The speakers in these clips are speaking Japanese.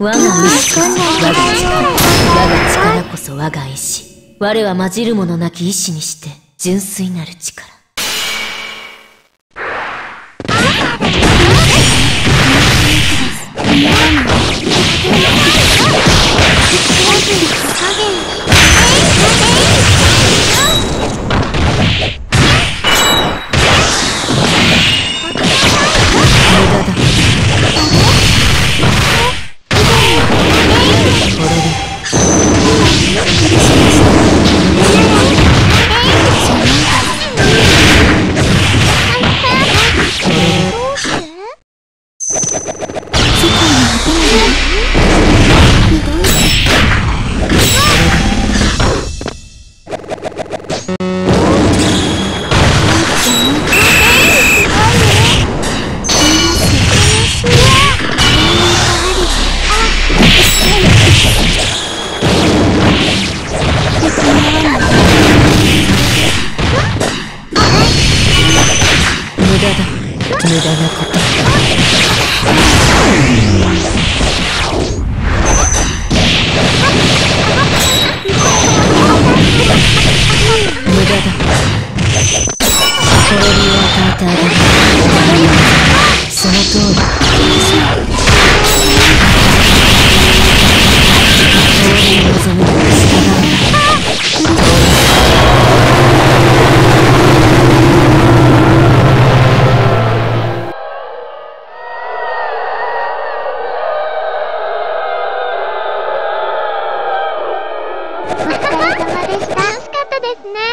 我が意志こそ我が力、我が力こそ我が意志。我は混じるものなき意志にして純粋なる力。無駄なこと。無駄だ。滅びを与えてあげる。その通り。俺に望む従う。 ですね。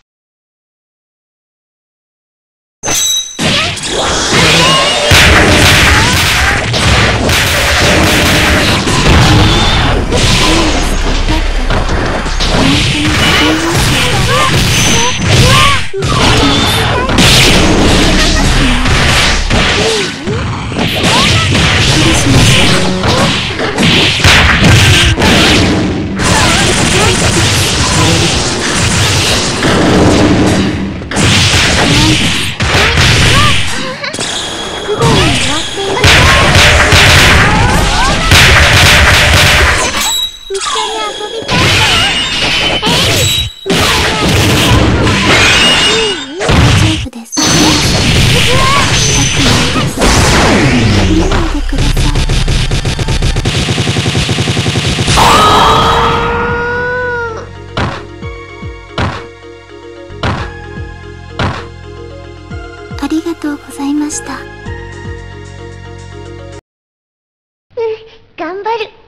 ありがとうございました。 頑張る。